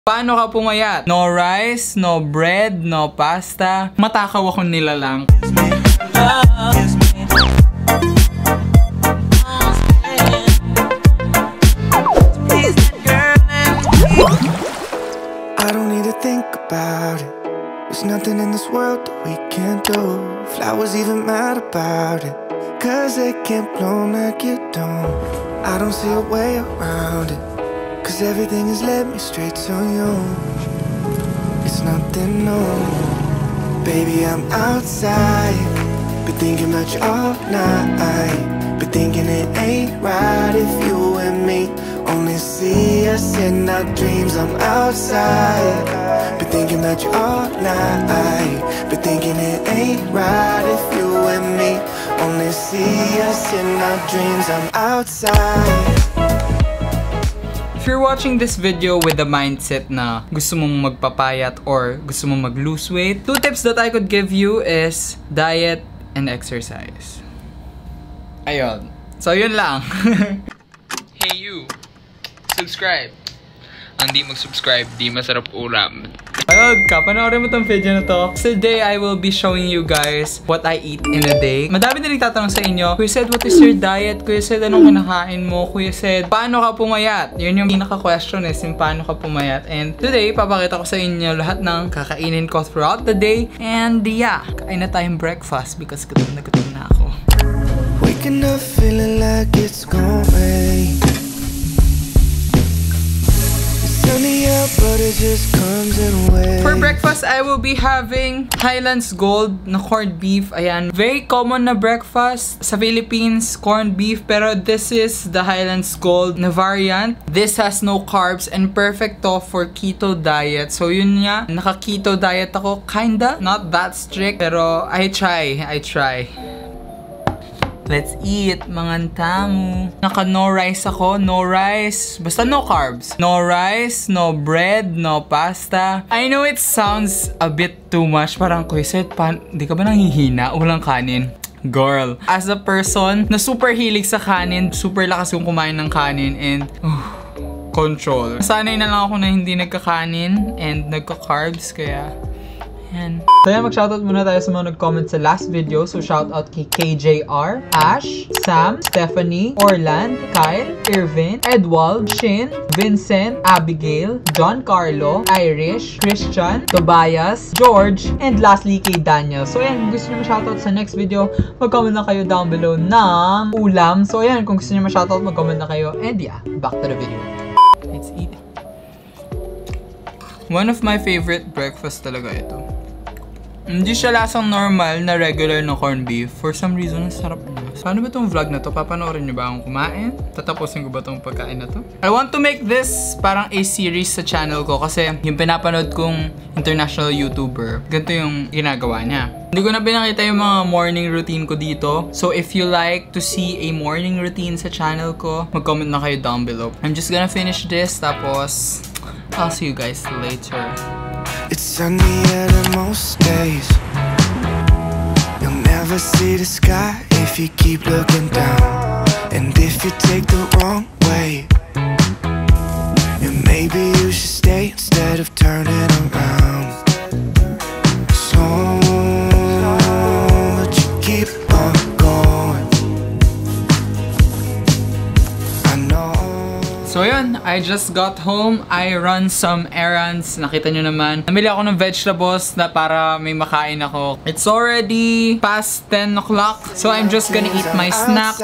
Paano ka pumayat? No rice, no bread, no pasta. Matakaw ako nila lang. I don't need to think about it. There's nothing in this world that we can't do. Flowers even mad about it, 'cause they can't bloom like you don't. I don't see a way around it, 'cause everything has led me straight to you. It's nothing new. Baby, I'm outside, been thinking about you all night. Been thinking it ain't right if you and me only see us in our dreams. I'm outside, been thinking about you all night. Been thinking it ain't right if you and me only see us in our dreams. I'm outside. If you're watching this video with the mindset na gusto mong magpapayat or gusto mong mag-lose weight, 2 tips that I could give you is diet and exercise. Ayun. So, yun lang. Hey you! Subscribe! Ang di mag-subscribe, di masarap ulam. Ayun ka, panoorin mo tong video na to. Today, I will be showing you guys what I eat in a day. Madami na nagtatanong sa inyo, Kuya Ced, what is your diet? Kuya Ced, anong kinakain mo? Kuya Ced, paano ka pumayat? Yun yung pinaka-question is yung paano ka pumayat. And today, papakita ko sa inyo lahat ng kakainin ko throughout the day. And yeah, kain na tayong breakfast because gutom na ako. Waking up feeling like it's gonna rain. Sunny out, but it just comes in waves. For breakfast, I will be having Highlands Gold na corned beef. Ayan, very common na breakfast sa Philippines, corned beef. Pero this is the Highlands Gold na variant. This has no carbs and perfect to for keto diet. So yun nga, naka-keto diet ako. Kinda, not that strict. Pero I try. Let's eat, mga tamu. Naka no rice ako, no rice. Basta no carbs. No rice, no bread, no pasta. I know it sounds a bit too much. Parang, Kuya Ced, di ka ba nanghihina? Walang kanin. Girl, as a person na super hilig sa kanin, super lakas yung kumain ng kanin, and control. Sanay na lang ako na hindi nagkakanin and nagka-carbs, kaya yan. So yan, mag-shoutout muna tayo sa mga nag-comment sa last video. So shoutout kay KJR, Ash, Sam, Stephanie, Orland, Kyle, Irvin, Edwald, Shin, Vincent, Abigail, John Carlo, Irish, Christian, Tobias, George, and lastly kay Daniel. So yan, kung gusto nyo ma-shoutout sa next video, mag-comment na kayo down below ng ulam. So yan, kung gusto nyo ma-shoutout, mag-comment na kayo. And yeah, back to the video. Let's eat. One of my favorite breakfast talaga ito. Hindi siya lasang normal na regular na corned beef. For some reason, ang sarap niya. Paano ba itong vlog na to? Papanoorin niyo ba akong kumain? Tatapusin ko ba itong pagkain na to? I want to make this parang a series sa channel ko kasi yung pinapanood kong international YouTuber, ganito yung ginagawa niya. Hindi ko na pinakita yung mga morning routine ko dito. So if you like to see a morning routine sa channel ko, mag-comment na kayo down below. I'm just gonna finish this, tapos I'll see you guys later. It's sunny out of most days. You'll never see the sky if you keep looking down. And if you take the wrong way, then maybe you should stay instead of turning around. So but you keep on going. I know. So yun, I just got home. I run some errands. Nakita nyo naman. Namili ako ng vegetables na para may makain ako. It's already past 10 o'clock. So I'm just gonna eat my snack.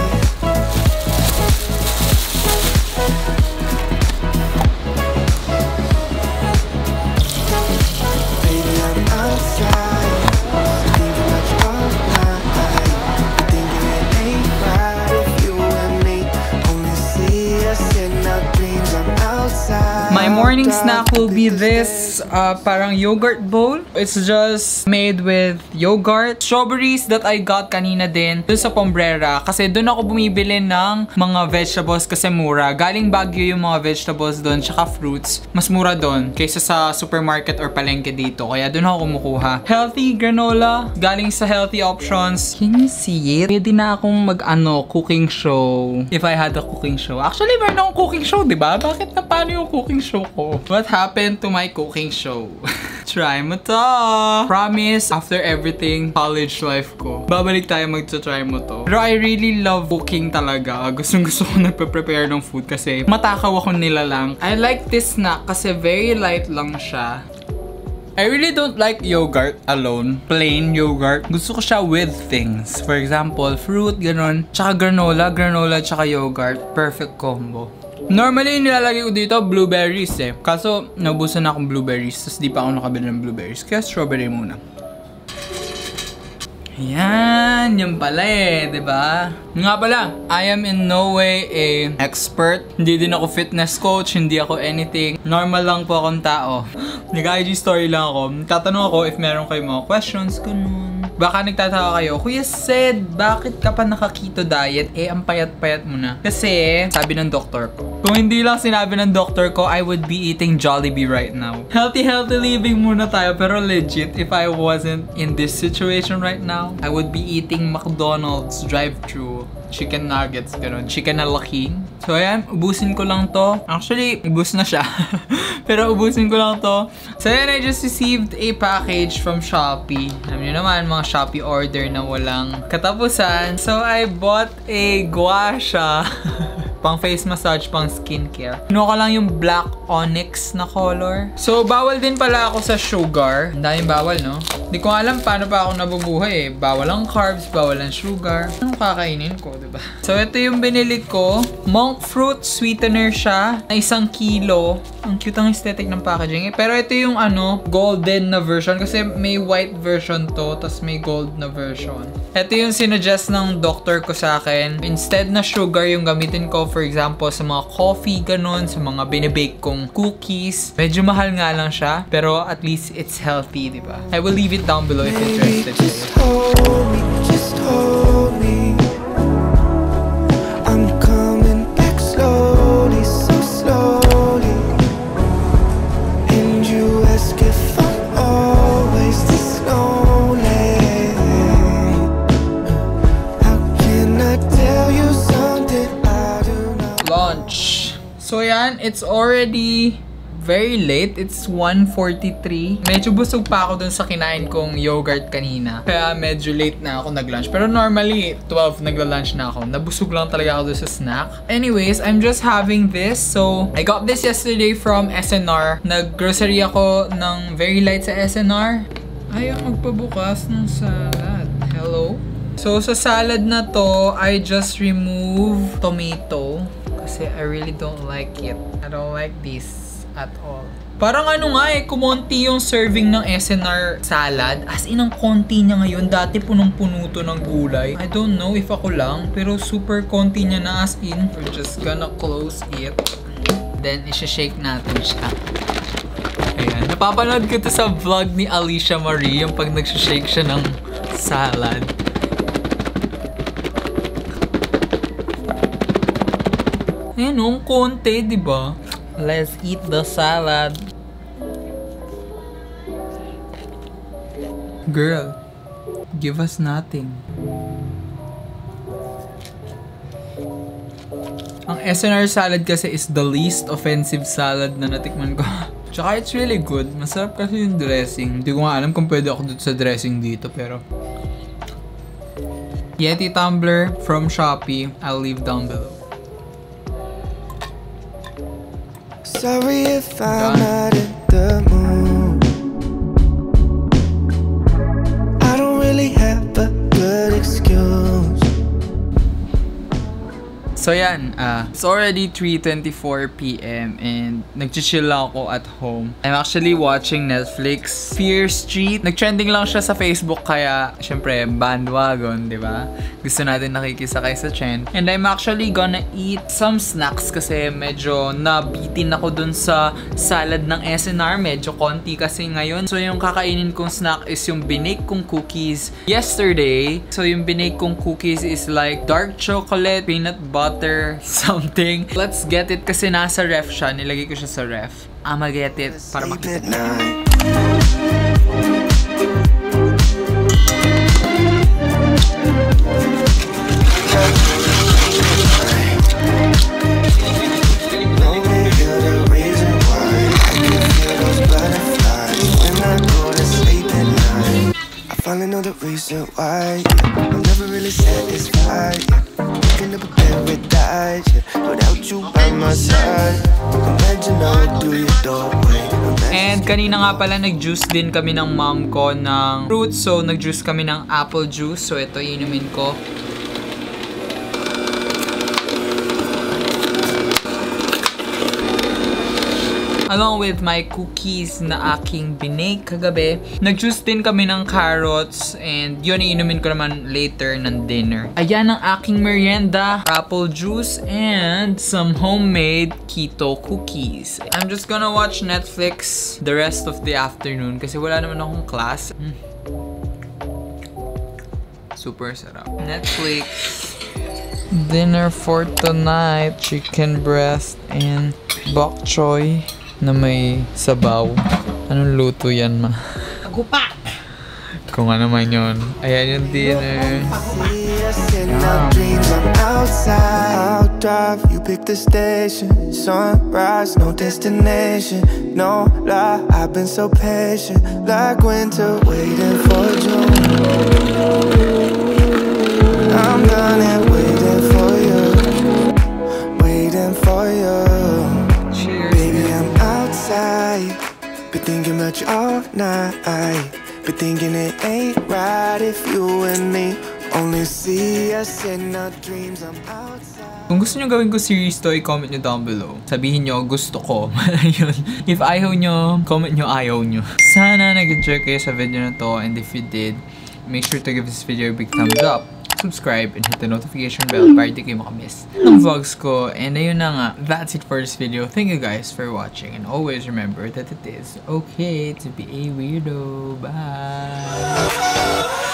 My morning snack will be this parang yogurt bowl. It's just made with yogurt. Strawberries that I got kanina din dun sa Pombrera. Kasi dun ako bumibili ng mga vegetables kasi mura. Galing Baguio yung mga vegetables dun, tsaka fruits. Mas mura dun kaysa sa supermarket or palengke dito. Kaya dun ako kumukuha. Healthy granola. Galing sa healthy options. Can you see it? Pwede na akong cooking show. If I had a cooking show. Actually, meron akong cooking show, diba? Bakit na paano yung cooking show ko? no. What happened to my cooking show? Try mo to. Promise, after everything, college life ko, babalik tayo magta-try mo to. Pero I really love cooking talaga. Gustong-gusto ko nagpe-prepare ng food kasi matakaw ako nila lang. I like this snack kasi very light lang siya. I really don't like yogurt alone. Plain yogurt. Gusto ko siya with things. For example, fruit, ganun. Tsaka granola. Granola tsaka yogurt. Perfect combo. Normally, nilalagay ko dito blueberries eh. Kaso, naubusan na akong blueberries. Tapos di pa ako nakabili ng blueberries. Kaya strawberry muna. Yan, yan pala eh, diba? Nga pala, I am in no way a expert. Hindi din ako fitness coach, hindi ako anything. Normal lang po akong tao. Nag-IG story lang ako. Tatanong ako if meron kayo mga questions, ganun. Baka nagtataka kayo, Kuya Ced, bakit ka pa naka-keto diet? Eh, ang payat-payat mo na. Kasi, sabi ng doktor ko. Kung hindi lang sinabi ng doktor ko, I would be eating Jollibee right now. Healthy living muna tayo. Pero legit, if I wasn't in this situation right now, I would be eating McDonald's drive-thru. Chicken nuggets, gano'n. Chicken na laking. So, ayan. Ubusin ko lang to. Actually, ubus na siya. Pero ubusin ko lang to. So, ayan. I just received a package from Shopee. Alam niyo naman, mga Shopee order na walang katapusan. So, I bought a Guasha. Pang face massage, pang skincare. Kinuha ko lang yung black onyx na color. So, bawal din pala ako sa sugar. Ang daming bawal, no? Hindi ko alam paano pa ako nabubuhay eh. Bawal ang carbs, bawal ang sugar. Anong kakainin ko, diba? So, ito yung binili ko. MonkFruit Sweetener siya. Na 1 kilo. Ang cute ang aesthetic ng packaging eh. Pero ito yung ano, golden na version. Kasi may white version to, tas may gold na version. Ito yung sinuggest ng doctor ko sa akin. Instead na sugar yung gamitin ko, for example, sa mga coffee, ganun, sa mga binibake kong cookies. Medyo mahal nga lang siya, pero at least it's healthy, di ba? I will leave it down below if interested. Just hold me. I'm coming back slowly, so slowly. And you ask if I'm always this lonely. How can I tell you something? Lunch. So yan, it's already very late. It's 1:43. Medyo busog pa ako dun sa kinain kong yogurt kanina. Kaya medyo late na ako nag-lunch. Pero normally, 12 nagla-lunch na ako. Nabusog lang talaga ako dun sa snack. Anyways, I'm just having this. So, I got this yesterday from SNR. Nag-grocery ako ng very light sa SNR. Ayaw magpabukas ng salad. Hello? So, sa salad na to, I just remove tomato. Kasi I really don't like it. I don't like this at all. Parang ano nga eh, kumonti yung serving ng SNR salad. As in, ang konti niya ngayon. Dati punong-puno to ng gulay. I don't know if ako lang, pero super konti niya na as in. We're just gonna close it. Then, isha-shake natin siya. Ayan. Napapanood ko to sa vlog ni Alicia Marie, yung pag nagsha-shake siya ng salad. Ayan, ang konti, diba? Let's eat the salad. Girl, give us nothing. Ang SNR salad kasi is the least offensive salad na natikman ko. Tsaka it's really good. Masarap kasi yung dressing. Hindi ko nga alam kung pwede ako dito sa dressing dito, pero... Yeti Tumbler from Shopee. I'll leave down below. Sorry if I'm not in the mood. I don't really have a good excuse. So yan, it's already 3:24 PM and nag-chill lang ako at home. I'm actually watching Netflix. Fear Street. Nag-trending lang siya sa Facebook kaya syempre bandwagon, di ba? Gusto natin nakikisakay sa trend. And I'm actually gonna eat some snacks kasi medyo nabitin ako dun sa salad ng SNR. Medyo konti kasi ngayon. So yung kakainin kong snack is yung binake kong cookies yesterday. So yung binake kong cookies is like dark chocolate, peanut butter, something. Let's get it kasi nasa ref siya. Nilagay ko siya sa ref. I'ma get it para makita niyo. reason why, yeah. I'm never really satisfied, yeah. Waking up a paradise, yeah. Without you by my side. Imagine I'll do your doorway. And kanina nga pala nag-juice din kami ng mom ko ng fruit. So nag-juice kami ng apple juice. So ito inumin ko. Along with my cookies na aking binake kagabi. Nag-juice din kami ng carrots and yun iinumin ko naman later ng dinner. Ayan ang aking merienda. Apple juice and some homemade keto cookies. I'm just gonna watch Netflix the rest of the afternoon kasi wala naman akong class. Super sarap. Netflix. Dinner for tonight. Chicken breast and bok choy na may sabaw. Anong luto yan, ma? Pagupa! Kung ano man yun. Ayan yung dinner. I'll drive, you pick the station. Sunrise, no destination. No lie, I've been so patient. Like winter, waiting for June. I'm done and waiting for you. Waiting for you. Cheers. Baby, I'm outside. Been thinking about you all night. Been thinking it ain't right if you and me only see us in our dreams. I'm outside. Kung gusto nyo gawin ko series to, i-comment nyo down below. Sabihin nyo, gusto ko. Ayun. If ayaw nyo, comment nyo ayaw nyo. Sana nag-enjoy kayo sa video na to. And if you did, make sure to give this video a big thumbs up. Subscribe and hit the notification bell para di kayo makamiss ng vlogs ko. And ayun na nga, that's it for this video. Thank you guys for watching. And always remember that it is okay to be a weirdo. Bye!